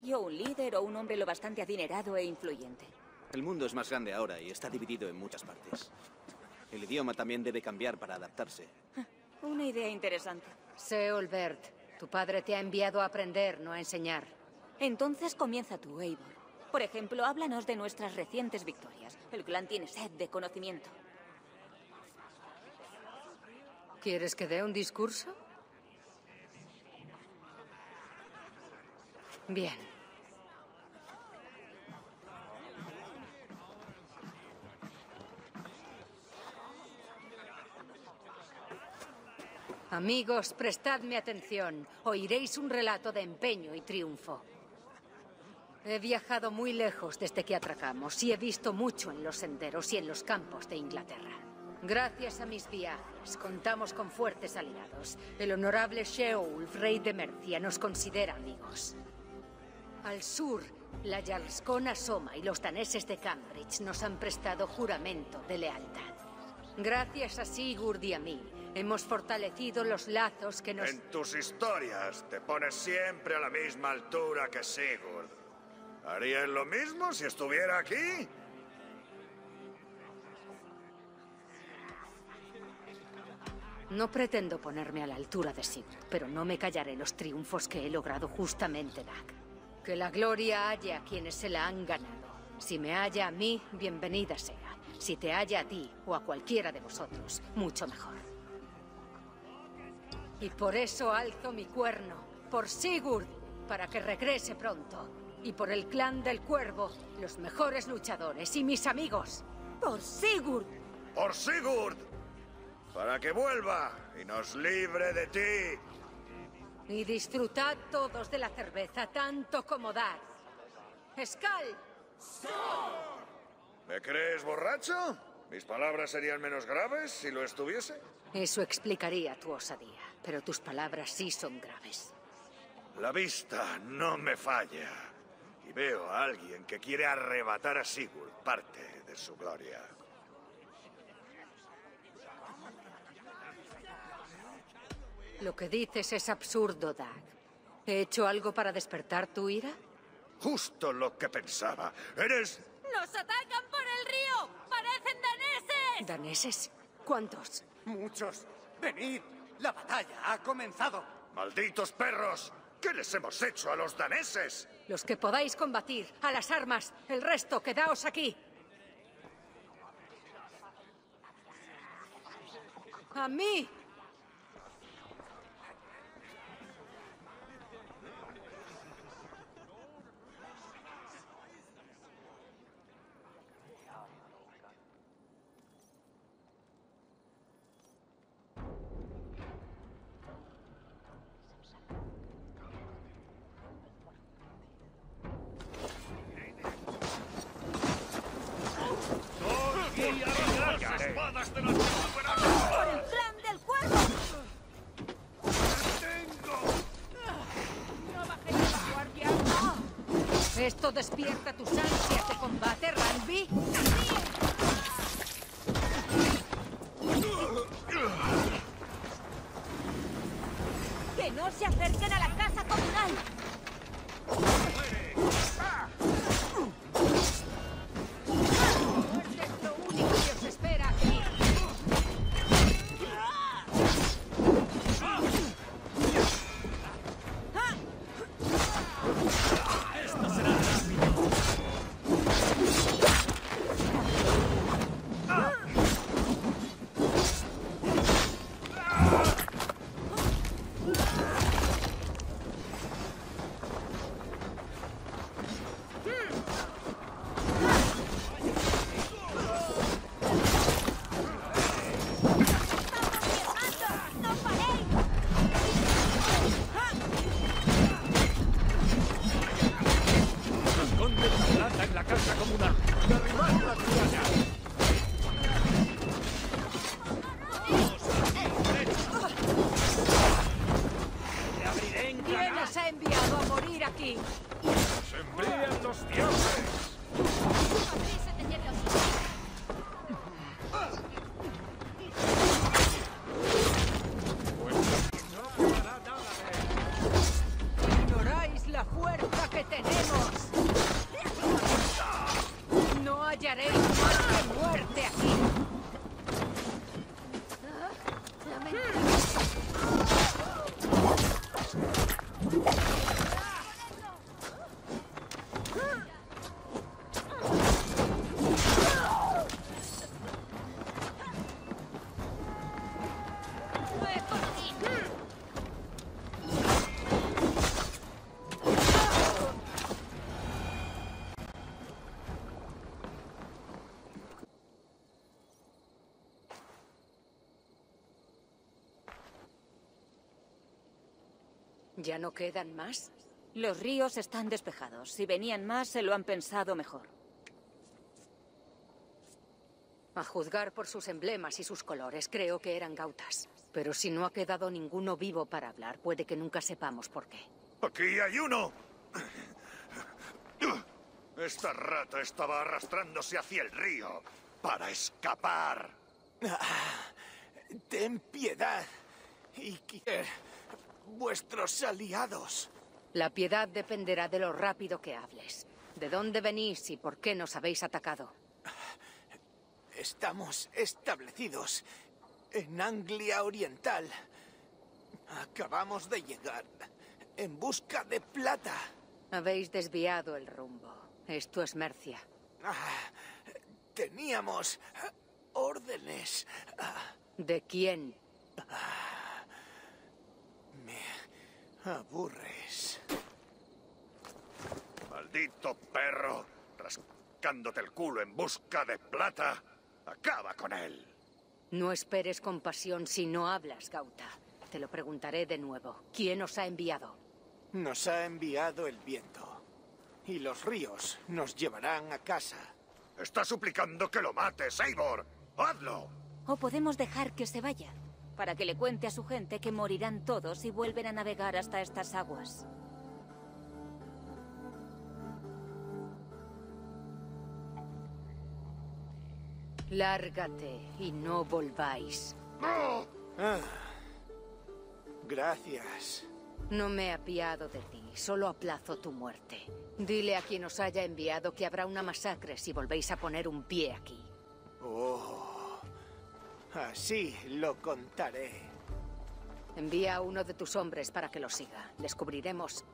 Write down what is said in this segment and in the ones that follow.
Yo un líder o un hombre lo bastante adinerado e influyente. El mundo es más grande ahora y está dividido en muchas partes. El idioma también debe cambiar para adaptarse. Una idea interesante. Seolbert, tu padre te ha enviado a aprender, no a enseñar. Entonces comienza tú, Eivor. Por ejemplo, háblanos de nuestras recientes victorias. El clan tiene sed de conocimiento. ¿Quieres que dé un discurso? Bien. Amigos, prestadme atención. Oiréis un relato de empeño y triunfo. He viajado muy lejos desde que atracamos y he visto mucho en los senderos y en los campos de Inglaterra. Gracias a mis viajes, contamos con fuertes aliados. El honorable Sheolf, rey de Mercia, nos considera amigos. Al sur, la Jarlskona Soma y los daneses de Cambridge nos han prestado juramento de lealtad. Gracias a Sigurd y a mí, hemos fortalecido los lazos que nos... En tus historias te pones siempre a la misma altura que Sigurd. ¿Harías lo mismo si estuviera aquí? No pretendo ponerme a la altura de Sigurd, pero no me callaré los triunfos que he logrado justamente, Dag. Que la gloria haya a quienes se la han ganado. Si me halla a mí, bienvenida sea. Si te halla a ti o a cualquiera de vosotros, mucho mejor. Y por eso alzo mi cuerno, por Sigurd, para que regrese pronto. Y por el clan del Cuervo, los mejores luchadores y mis amigos. ¡Por Sigurd! ¡Por Sigurd! Para que vuelva y nos libre de ti. Y disfrutad todos de la cerveza tanto como Dag. ¡Skal! ¿Me crees borracho? ¿Mis palabras serían menos graves si lo estuviese? Eso explicaría tu osadía, pero tus palabras sí son graves. La vista no me falla. Y veo a alguien que quiere arrebatar a Sigurd parte de su gloria. Lo que dices es absurdo, Dag. ¿He hecho algo para despertar tu ira? Justo lo que pensaba. Eres... ¡Nos atacan por el río! ¡Parecen daneses! ¿Daneses? ¿Cuántos? Muchos. Venid, la batalla ha comenzado. ¡Malditos perros! ¿Qué les hemos hecho a los daneses? Los que podáis combatir, a las armas. El resto, quedaos aquí. ¡A mí! ¡Por el clan del Cuervo! ¡No bajéis la guardia! ¿Esto despierta tus ansias de combate, Randvi? ¡Que no se acerquen a la casa comunal! Muerte es lo único que os espera aquí. ¡No paréis! Esconde la plata en la casa comunal. Derribar la muralla. ¡Te abriré en ¿Quién canal! os ha enviado a morir aquí? ¡Se enfrían los dioses! Ignoráis la fuerza que tenéis. ¿Ya no quedan más? Los ríos están despejados. Si venían más, se lo han pensado mejor. A juzgar por sus emblemas y sus colores, creo que eran gautas. Pero si no ha quedado ninguno vivo para hablar, puede que nunca sepamos por qué. ¡Aquí hay uno! Esta rata estaba arrastrándose hacia el río para escapar. Ten piedad, Iker. Vuestros aliados. La piedad dependerá de lo rápido que hables. ¿De dónde venís y por qué nos habéis atacado? Estamos establecidos en Anglia Oriental. Acabamos de llegar en busca de plata. Habéis desviado el rumbo. Esto es Mercia. Teníamos órdenes. ¿De quién? Me aburres. Maldito perro, rascándote el culo en busca de plata. Acaba con él. No esperes compasión si no hablas, Gauta. Te lo preguntaré de nuevo. ¿Quién os ha enviado? Nos ha enviado el viento. Y los ríos nos llevarán a casa. Está suplicando que lo mates, Eivor. ¡Hazlo! O podemos dejar que se vaya, para que le cuente a su gente que morirán todos si vuelven a navegar hasta estas aguas. Lárgate y no volváis. Gracias. No me he apiado de ti, solo aplazo tu muerte. Dile a quien os haya enviado que habrá una masacre si volvéis a poner un pie aquí. Oh, así lo contaré. Envía a uno de tus hombres para que lo siga. Descubriremos...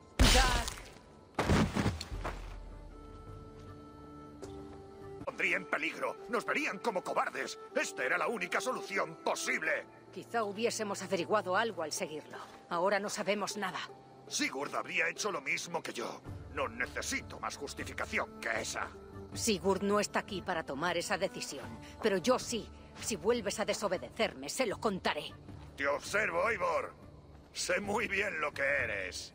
Pondría en peligro. Nos verían como cobardes. Esta era la única solución posible. Quizá hubiésemos averiguado algo al seguirlo. Ahora no sabemos nada. Sigurd habría hecho lo mismo que yo. No necesito más justificación que esa. Sigurd no está aquí para tomar esa decisión. Pero yo sí. Si vuelves a desobedecerme, se lo contaré. Te observo, Eivor. Sé muy bien lo que eres.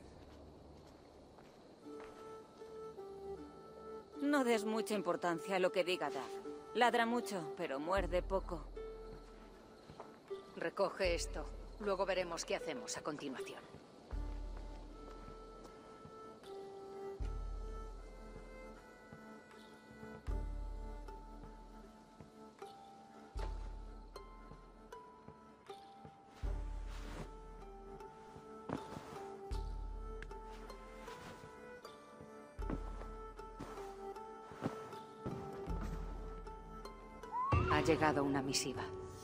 No des mucha importancia a lo que diga Dag. Ladra mucho, pero muerde poco. Recoge esto. Luego veremos qué hacemos a continuación. Ha llegado una misiva.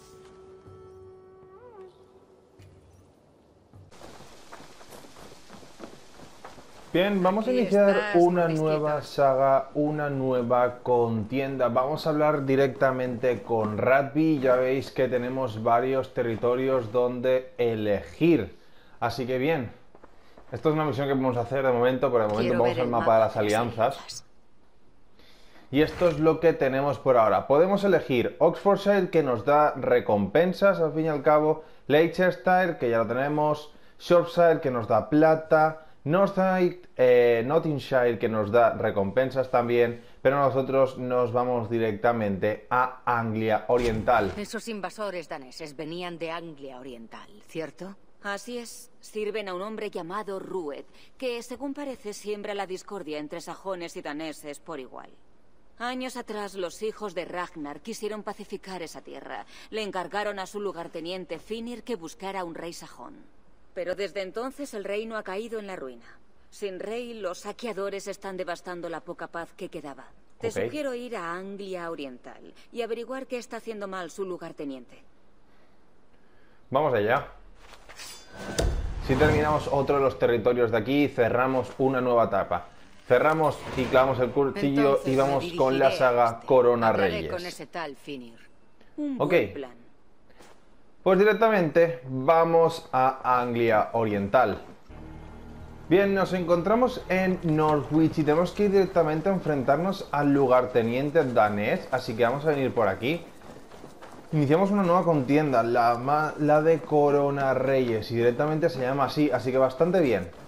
Bien, vamos a Aquí iniciar estás, una Mordisquito. nueva saga, una nueva contienda. Vamos a hablar directamente con Radby. Ya veis que tenemos varios territorios donde elegir. Así que bien, esto es una misión que podemos hacer de momento, pero de momento Quiero vamos ver al el mapa de las alianzas. Y esto es lo que tenemos por ahora. Podemos elegir Oxfordshire, que nos da recompensas al fin y al cabo, Leicestershire, que ya lo tenemos, Shropshire, que nos da plata, Nottinghamshire, que nos da recompensas también, pero nosotros nos vamos directamente a Anglia Oriental. Esos invasores daneses venían de Anglia Oriental, ¿cierto? Así es, sirven a un hombre llamado Rued, que según parece siembra la discordia entre sajones y daneses por igual. Años atrás los hijos de Ragnar quisieron pacificar esa tierra. Le encargaron a su lugarteniente Finir que buscara un rey sajón. Pero desde entonces el reino ha caído en la ruina. Sin rey, los saqueadores están devastando la poca paz que quedaba. Te sugiero ir a Anglia Oriental y averiguar qué está haciendo mal su lugarteniente. Vamos allá. Si terminamos otro de los territorios de aquí, cerramos una nueva etapa. Cerramos y clavamos el cuchillo. Entonces y me vamos dirigiré con la a saga este. Corona Hablaré Reyes. con ese tal Finir. Un Ok. buen plan. Pues directamente vamos a Anglia Oriental. Bien, nos encontramos en Norwich y tenemos que ir directamente a enfrentarnos al lugarteniente danés, así que vamos a venir por aquí. Iniciamos una nueva contienda, la de Corona Reyes, y directamente se llama así que bastante bien.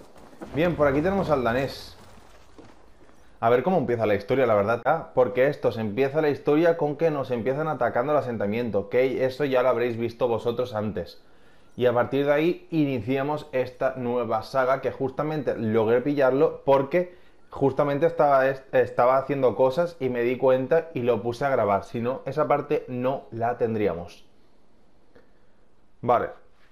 Bien, por aquí tenemos al danés. A ver cómo empieza la historia, la verdad. Porque esto se empieza la historia con que nos empiezan atacando el asentamiento. Que eso ya lo habréis visto vosotros antes. Y a partir de ahí iniciamos esta nueva saga que justamente logré pillarlo porque justamente estaba haciendo cosas y me di cuenta y lo puse a grabar. Si no, esa parte no la tendríamos. Vale.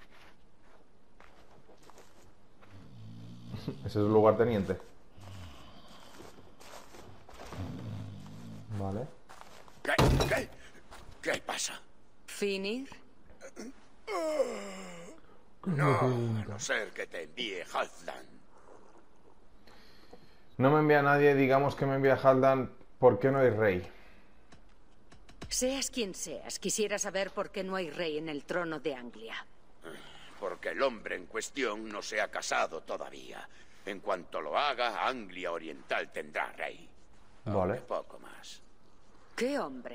Ese es el lugarteniente. Vale. ¿Qué pasa? ¿Finir? No, a no ser que te envíe Halfdan. No me envía nadie, digamos que me envía Halfdan. ¿Por qué no hay rey? Seas quien seas, quisiera saber por qué no hay rey en el trono de Anglia. Porque el hombre en cuestión no se ha casado todavía. En cuanto lo haga, Anglia Oriental tendrá rey. Vale. Poco más. ¿Qué hombre?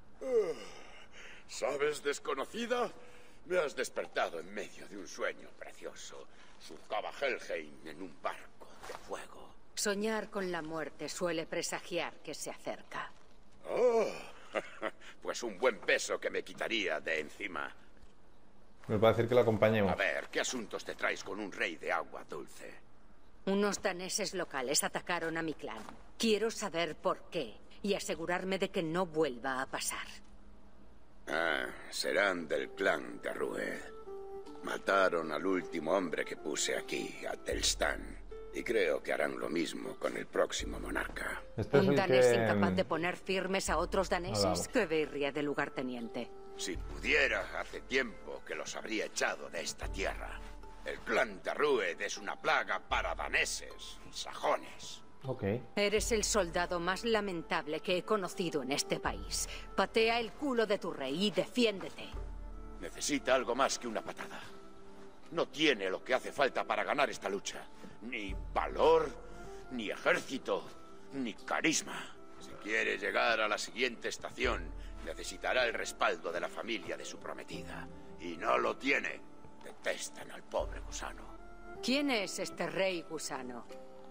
¿Sabes, desconocida? Me has despertado en medio de un sueño precioso. Surcaba Helheim en un barco de fuego. Soñar con la muerte suele presagiar que se acerca. Oh, pues un buen peso que me quitaría de encima. Me va a decir que lo acompañemos. A ver, ¿qué asuntos te traes con un rey de agua dulce? Unos daneses locales atacaron a mi clan. Quiero saber por qué y asegurarme de que no vuelva a pasar. Ah, serán del clan de Rued. Mataron al último hombre que puse aquí, a Telstan. Y creo que harán lo mismo con el próximo monarca. Este es ¿Un el danés que... incapaz de poner firmes a otros daneses? Vamos. ¡Qué birria de lugarteniente! Si pudiera, hace tiempo que los habría echado de esta tierra. El clan de Rued es una plaga para daneses y sajones. Ok. Eres el soldado más lamentable que he conocido en este país. Patea el culo de tu rey y defiéndete. Necesita algo más que una patada. No tiene lo que hace falta para ganar esta lucha. Ni valor, ni ejército, ni carisma. Si quiere llegar a la siguiente estación, necesitará el respaldo de la familia de su prometida. Y no lo tiene. Detestan al pobre gusano. ¿Quién es este rey gusano?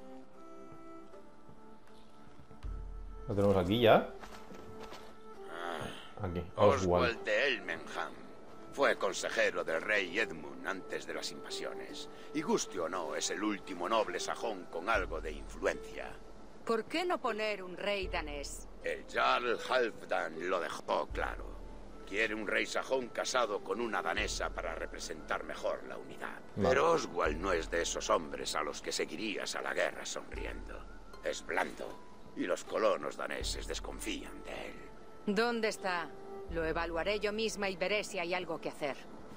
Lo tenemos aquí ya. Aquí. Oswald. Oswald de Elmenham. Fue consejero del rey Edmund antes de las invasiones. Y guste o no, es el último noble sajón con algo de influencia. ¿Por qué no poner un rey danés? El Jarl Halfdan lo dejó claro. Quiere un rey sajón casado con una danesa para representar mejor la unidad. Vale. Pero Oswald no es de esos hombres a los que seguirías a la guerra sonriendo. Es blando, y los colonos daneses desconfían de él. ¿Dónde está? Lo evaluaré yo misma y veré si hay algo que hacer.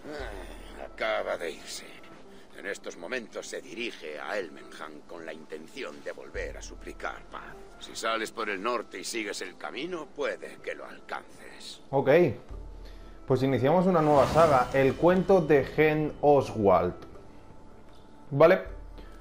Acaba de irse. En estos momentos se dirige a Elmenham con la intención de volver a suplicar paz. Si sales por el norte y sigues el camino, puede que lo alcances. Ok. Pues iniciamos una nueva saga. El cuento de Hen Oswald. Vale.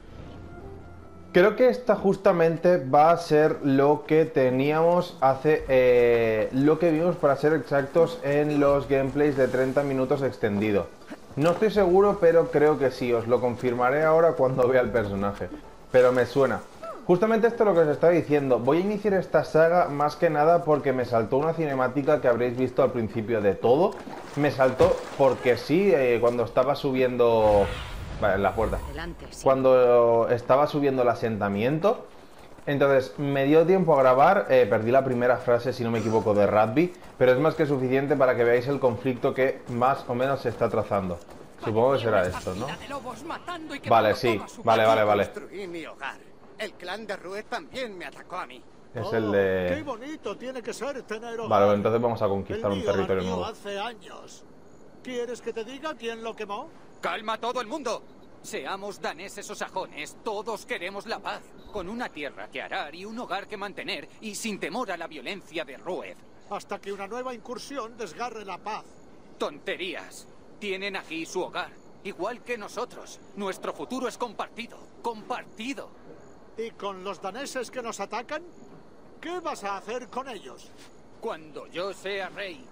Creo que esta justamente va a ser lo que teníamos hace... lo que vimos, para ser exactos, en los gameplays de 30 minutos extendido. No estoy seguro, pero creo que sí. Os lo confirmaré ahora cuando vea el personaje. Pero me suena. Justamente esto es lo que os estaba diciendo. Voy a iniciar esta saga más que nada porque me saltó una cinemática que habréis visto al principio de todo. Me saltó porque sí, cuando estaba subiendo... Vale, en la puerta. Adelante, sí. Cuando estaba subiendo el asentamiento. Entonces me dio tiempo a grabar. Perdí la primera frase, si no me equivoco, de Rugby. Pero es más que suficiente para que veáis el conflicto que más o menos se está trazando. Supongo que será esto, ¿no? Vale, sí. Vale. Destruí mi hogar. El clan de Rued también me atacó a mí. Es el de... ¡Qué bonito tiene que ser tener hogar! Vale, entonces vamos a conquistar El un mío territorio ardió nuevo. hace años. ¿Quieres que te diga quién lo quemó? ¡Calma todo el mundo! Seamos daneses o sajones, todos queremos la paz. Con una tierra que arar y un hogar que mantener, y sin temor a la violencia de Rued. Hasta que una nueva incursión desgarre la paz. Tonterías. Tienen aquí su hogar, igual que nosotros. Nuestro futuro es compartido. ¡Compartido! ¿Y con los daneses que nos atacan? ¿Qué vas a hacer con ellos? Cuando yo sea rey...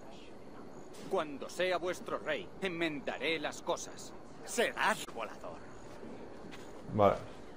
Cuando sea vuestro rey, enmendaré las cosas. Serás volador. Vale.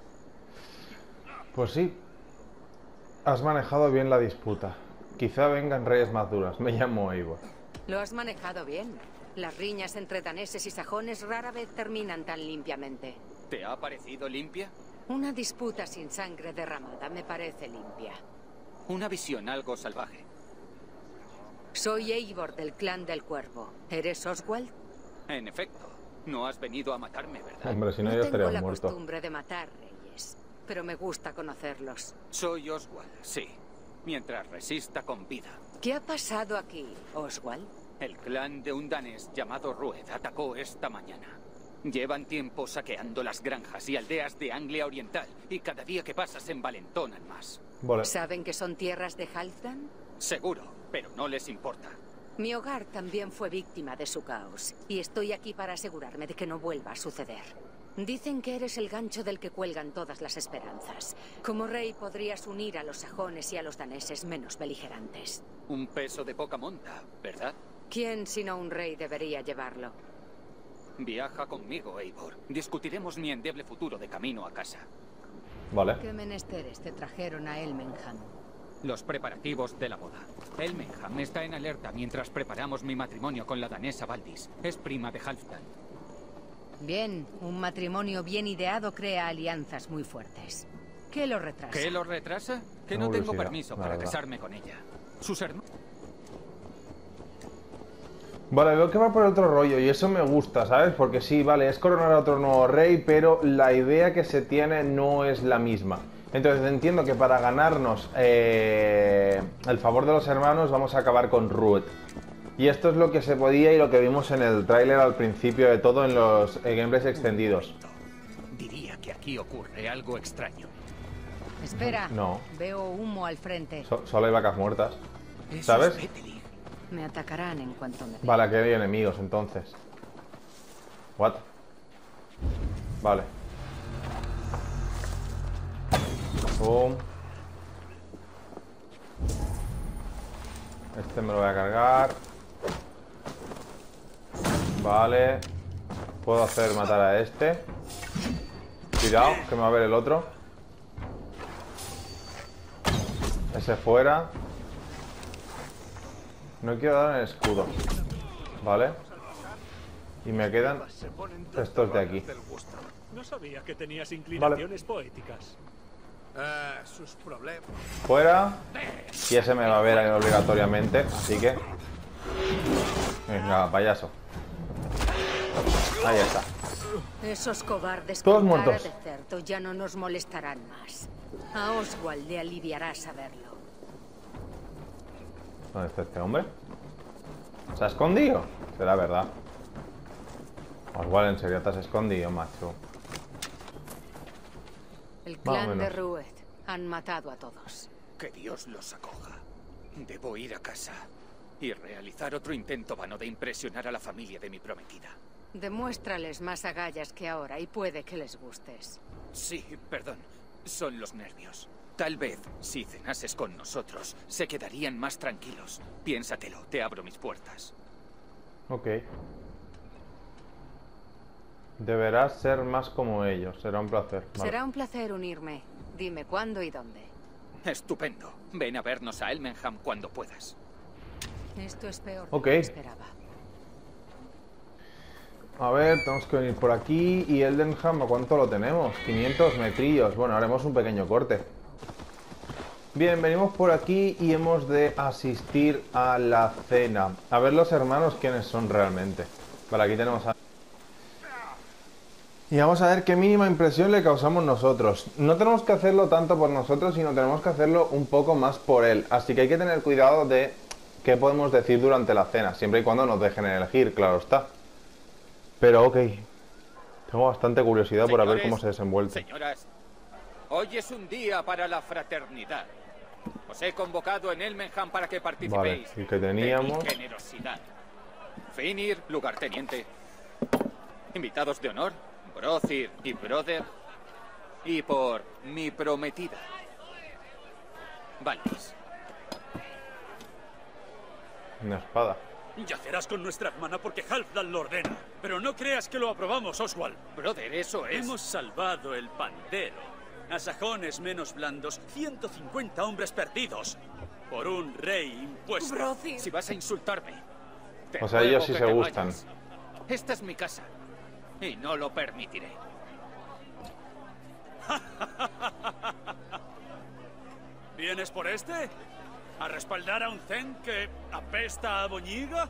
Pues sí. Has manejado bien la disputa. Quizá vengan reyes más duras. Me llamo Eivor. Lo has manejado bien. Las riñas entre daneses y sajones rara vez terminan tan limpiamente. ¿Te ha parecido limpia? Una disputa sin sangre derramada me parece limpia. Una visión algo salvaje. Soy Eivor del clan del Cuervo. ¿Eres Oswald? En efecto. No has venido a matarme, ¿verdad? Hombre, si no, yo No estaría tengo la muerto. costumbre de matar reyes, pero me gusta conocerlos. Soy Oswald, sí. Mientras resista con vida. ¿Qué ha pasado aquí, Oswald? El clan de un danés llamado Rued atacó esta mañana. Llevan tiempo saqueando las granjas y aldeas de Anglia Oriental, y cada día que pasa se envalentonan más. Vale. ¿Saben que son tierras de Halfdan? Seguro, pero no les importa. Mi hogar también fue víctima de su caos, y estoy aquí para asegurarme de que no vuelva a suceder. Dicen que eres el gancho del que cuelgan todas las esperanzas. Como rey podrías unir a los sajones y a los daneses menos beligerantes. Un peso de poca monta, ¿verdad? ¿Quién sino un rey debería llevarlo? Viaja conmigo, Eivor. Discutiremos mi endeble futuro de camino a casa. Vale. ¿Qué menesteres te trajeron a Elmenham? Los preparativos de la boda. Elmenham está en alerta mientras preparamos mi matrimonio con la danesa Valdis. Es prima de Halfdan. Bien, un matrimonio bien ideado crea alianzas muy fuertes. ¿Qué lo retrasa? ¿Qué lo retrasa? Que no tengo permiso para casarme con ella. Sus hermanos... Vale, veo que va por otro rollo y eso me gusta, ¿sabes? Porque sí, vale, es coronar a otro nuevo rey, pero la idea que se tiene no es la misma. Entonces entiendo que para ganarnos el favor de los hermanos vamos a acabar con Rued. Y esto es lo que se podía y lo que vimos en el tráiler al principio de todo en los gameplays extendidos. Diría que aquí ocurre algo extraño. Espera, no. Veo humo al frente. Solo hay vacas muertas, ¿sabes? Me atacarán en cuanto me... Vale, aquí hay enemigos entonces. What? Vale. Boom. Este me lo voy a cargar. Vale. Puedo hacer matar a este. Cuidado, que me va a ver el otro. Ese fuera. No quiero dar en el escudo. Vale. Y me quedan estos de aquí. No sabía que tenías inclinaciones poéticas. Sus problemas. Fuera. Y ese me va a ver ahí obligatoriamente. Así que... Venga, payaso. Ahí está. Esos cobardes todos con muertos. cara de cerdo ya no nos molestarán más. A Oswald le aliviará saberlo. ¿Dónde está este hombre? ¿Se ha escondido? Será verdad. Oswald, ¿en serio te has escondido, macho? El clan de Rued han matado a todos. Que Dios los acoja. Debo ir a casa y realizar otro intento vano de impresionar a la familia de mi prometida. Demuéstrales más agallas que ahora y puede que les gustes. Sí, perdón. Son los nervios. Tal vez, si cenases con nosotros, se quedarían más tranquilos. Piénsatelo, te abro mis puertas. Ok. Deberás ser más como ellos. Será un placer. Vale. Será un placer unirme. Dime cuándo y dónde. Estupendo. Ven a vernos a Elmenham cuando puedas. Esto es peor de Ok. lo que esperaba. A ver, tenemos que venir por aquí. ¿Y Eldenham a cuánto lo tenemos? 500 metrillos. Bueno, haremos un pequeño corte. Bien, venimos por aquí y hemos de asistir a la cena. A ver los hermanos quiénes son realmente. Vale, aquí tenemos a... Y vamos a ver qué mínima impresión le causamos nosotros. No tenemos que hacerlo tanto por nosotros, sino tenemos que hacerlo un poco más por él. Así que hay que tener cuidado de qué podemos decir durante la cena, siempre y cuando nos dejen elegir, claro está. Pero ok, tengo bastante curiosidad por ver cómo se desenvuelve. Señoras, hoy es un día para la fraternidad. Os he convocado en Elmenham para que participéis. Vale, el que teníamos... de mi generosidad. Finir, lugarteniente. Invitados de honor, Brothir y Brother. Y por mi prometida, Valdis. Una espada. Yacerás con nuestra hermana porque Halfdan lo ordena. Pero no creas que lo aprobamos, Oswald. Brother, eso es... Hemos salvado el pandero. A sajones menos blandos, 150 hombres perdidos. Por un rey impuesto. Brothir. Si vas a insultarme... te O sea, ellos ruego sí que se te gustan. vayas. Esta es mi casa. Y no lo permitiré. ¿Vienes por este? ¿A respaldar a un Zen que apesta a boñiga?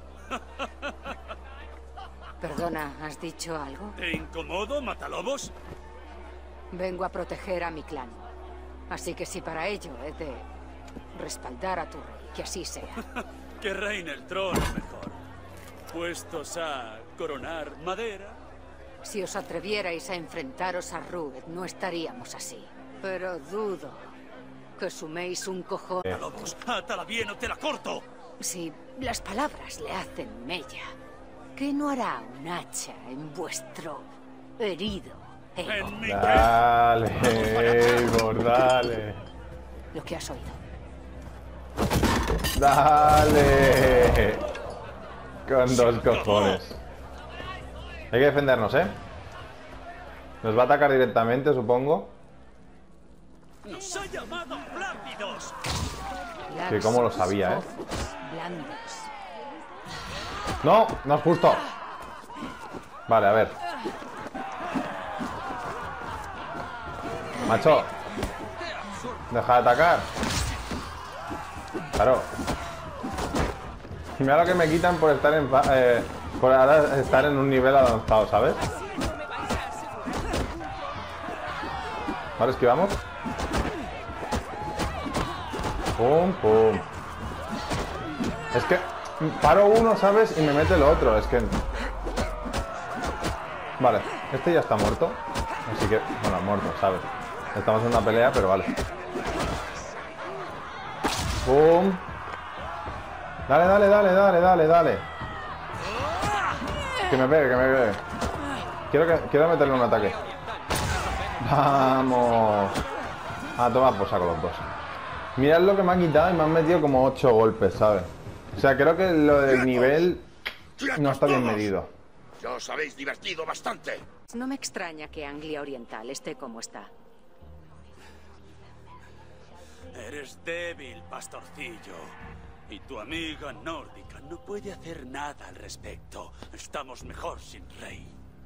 Perdona, ¿has dicho algo? ¿Te incomodo, matalobos? Vengo a proteger a mi clan. Así que si para ello he de respaldar a tu rey, que así sea. Que reine el trono mejor. Puestos a coronar madera. Si os atrevierais a enfrentaros a Rued, no estaríamos así. Pero dudo que suméis un cojón. Matalobos, átala bien o te la corto. Si las palabras le hacen mella, ¿qué no hará un hacha en vuestro herido ego? En mi Dale, Eivor, dale. Lo que has oído. Dale. Con dos cojones. Hay que defendernos, ¿eh? Nos va a atacar directamente, supongo. ¡Nos ha llamado plácidos! Que cómo lo sabía, ¿eh? Blandos. No, no es justo. Vale, a ver. Macho. Deja de atacar. Claro. Mira lo que me quitan por estar en por ahora estar en un nivel avanzado, ¿sabes? Ahora esquivamos. Pum, pum. Es que paro uno, ¿sabes? Y me mete el otro. Es que... Vale, este ya está muerto. Así que, bueno, muerto, ¿sabes? Estamos en una pelea, pero vale. Pum. Dale, dale, dale, dale, dale, dale. Que me pegue, que me pegue. Quiero meterle un ataque. Vamos. A tomar por saco los dos. Mirad lo que me ha quitado y me han metido como 8 golpes, ¿sabes? O sea, creo que lo del nivel no está bien medido. Ya os habéis divertido bastante. No me extraña que Anglia Oriental esté como está. Eres débil, pastorcillo. Y tu amiga nórdica no puede hacer nada al respecto. Estamos mejor sin rey.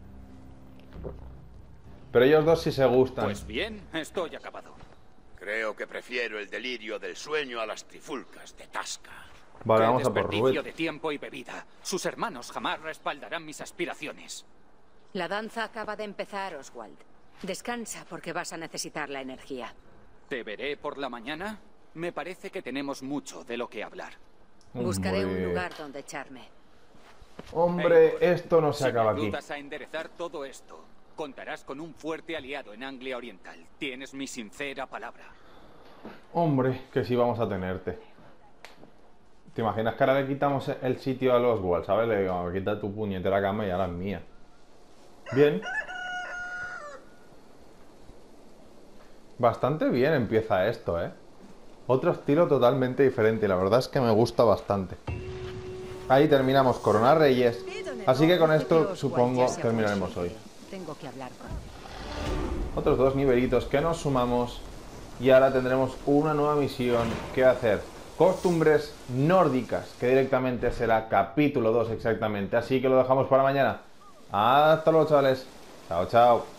Pero ellos dos sí se gustan. Pues bien, estoy acabado. Creo que prefiero el delirio del sueño a las trifulcas de Tasca. Vale, Qué vamos a por desperdicio Rued. de tiempo y bebida. Sus hermanos jamás respaldarán mis aspiraciones. La danza acaba de empezar, Oswald. Descansa porque vas a necesitar la energía. ¿Te veré por la mañana? Me parece que tenemos mucho de lo que hablar. Buscaré un Hombre. lugar donde echarme. Hombre, esto no se acaba Si me aquí. ayudas a enderezar todo esto, contarás con un fuerte aliado en Anglia Oriental. Tienes mi sincera palabra. Hombre, que sí vamos a tenerte. ¿Te imaginas que ahora le quitamos el sitio a los Oswald, ¿sabes? Le digo, quita tu puñetera cama y ahora es mía. Bien. Bastante bien empieza esto, ¿eh? Otro estilo totalmente diferente y la verdad es que me gusta bastante. Ahí terminamos Coronar Reyes. Así que con esto supongo terminaremos hoy. Tengo que hablar con él. Otros 2 nivelitos que nos sumamos y ahora tendremos una nueva misión que hacer. Costumbres nórdicas, que directamente será capítulo 2 exactamente. Así que lo dejamos para mañana. Hasta luego, chavales. Chao, chao.